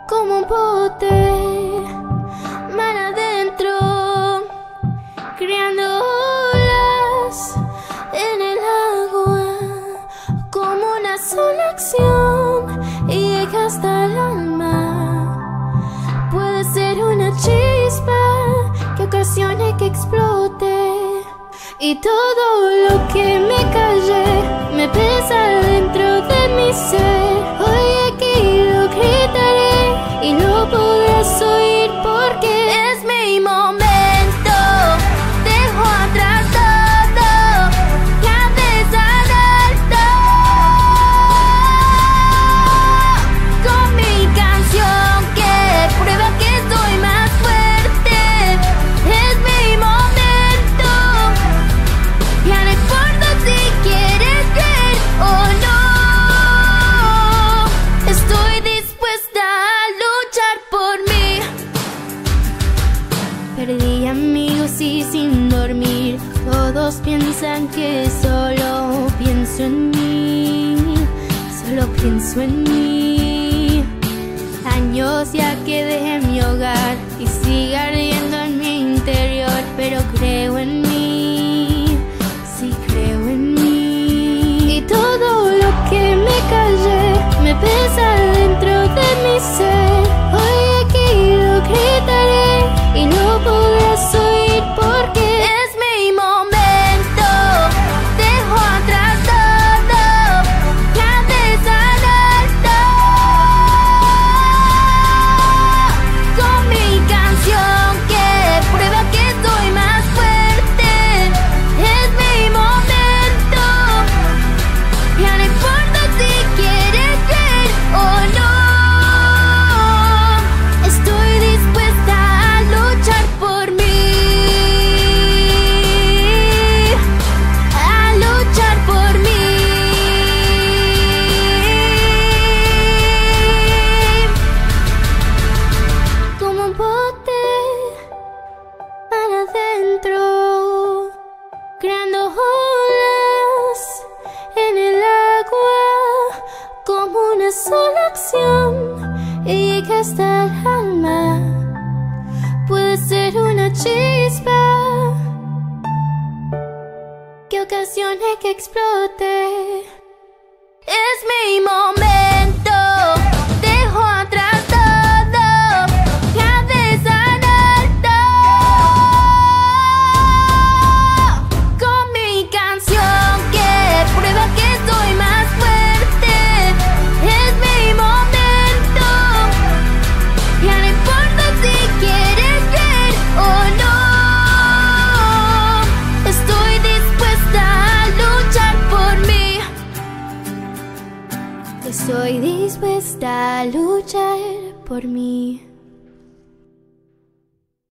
como un bote mar adentro, creando olas en el agua, como una sola acción y llega hasta el alma. Puede ser una chispa que ocasione que explote, y todo lo que me callé me pesa dentro de mi ser. Hoy aquí lo gritaré y lo podrás oír porque es mi momento. Dejo atrás todo, cabeza en alto, con mi canción que prueba que soy más fuerte. Es mi momento, ya no importa si quieres creer o no. Estoy dispuesta a luchar por mí. Perdí amigos y sin dormir, todos piensan que solo pienso en mí, solo pienso en mí. Años ya que dejé mi hogar y sigue ardiendo en mi interior, pero creo en mí, sí creo en mí. Y todo lo que me callé me pesa dentro de mi ser. Hoy aquí lo gritaré y no podrás oír porque es mi momento. Dejo atrás todo, cabeza en alto, con mi canción que prueba que soy más fuerte. Es mi momento, ya no importa si quieres creer o no. Estoy dispuesta a luchar por mí, a luchar por mí. Como un bote mar adentro, creando olas en el agua, como una sola acción y llega hasta el alma. Puede ser una chispa que ocasione que explote. Es mi momento. Dejo atrás todo, cabeza en alto, con mi canción que prueba que soy más fuerte. Es mi momento, ya no importa si quieres creer o no. Estoy dispuesta a luchar por mí. Estoy dispuesta a luchar por mí.